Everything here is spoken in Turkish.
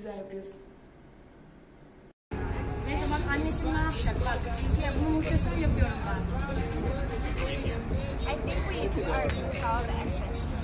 güzel yapıyorsun. Ne zaman anne şimdi ne yapacak? Bak, bunu muhteşem yapıyorum ben. I think we are proud access.